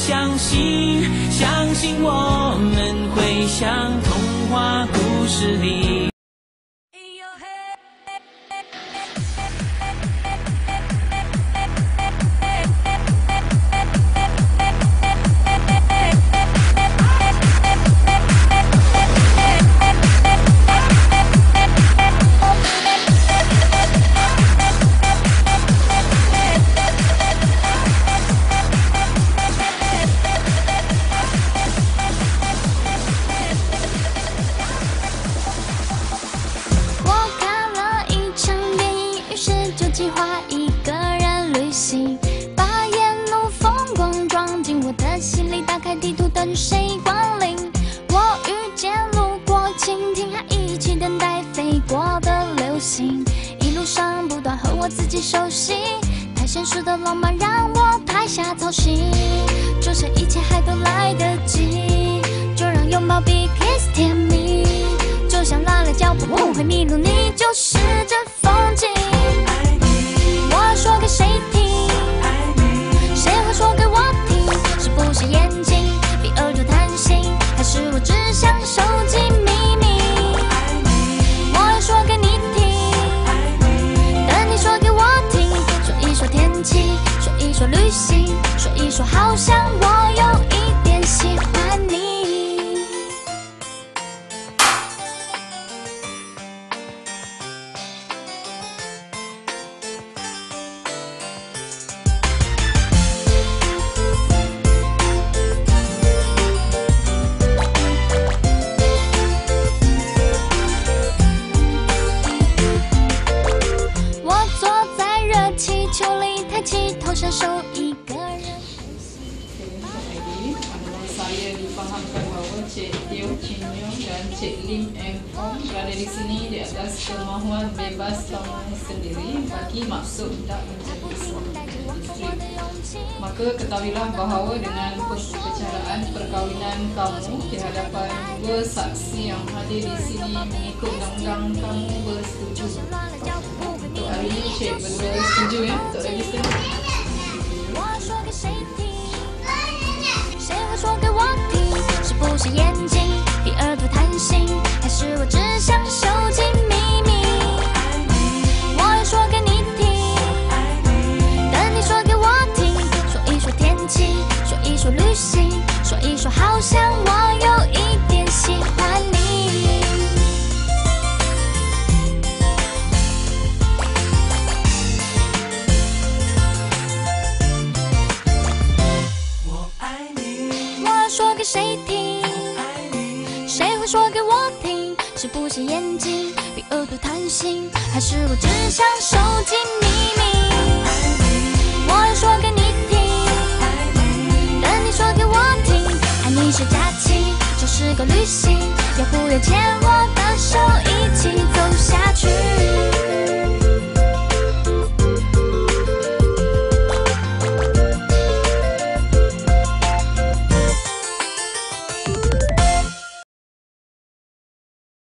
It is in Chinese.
相信，相信我们会像童话故事里。 计划一个人旅行，把沿路风光装进我的心里，打开地图等谁光临。我遇见路过蜻蜓，还一起等待飞过的流星，一路上不断和我自己熟悉，太现实的浪漫让我太下操心，就像一切还都来得及，就让拥抱比 kiss 甜蜜，就像拉拉脚步不会迷路，你就是这风景。我说给谁听？谁会说给我听？是不是眼睛比耳朵贪心，还是我只想收集秘密？我要说给你听，等你说给我听。说一说天气，说一说旅行，说一说好像我有一点喜欢你。享受一个人旅行。 Saya dipahamkan bahawa Cik Teo Chin Yong dan Cik Lim M Ong berada di sini di atas kemahuan bebas kamu sendiri bagi maksud tak menjadi suami isteri. Maka ketahuilah bahawa dengan perbicaraan perkahwinan kamu di hadapan dua saksi yang hadir di sini mengikut undang-undang kamu bersetuju. Untuk hari ini Cik berdua setuju ya untuk register. 我说给谁听？谁会说给我听？是不是眼睛比耳朵贪心，还是我只想收集秘密？我要说给你听，等你说给我听。说一说天气，说一说旅行，说一说好像我有一点喜欢你。说给谁听？谁会说给我听？是不是眼睛比耳朵贪心，还是我只想收集秘密？我要说给你听，等你说给我听。爱你是假期，就是个旅行，要不要牵我的手一起走？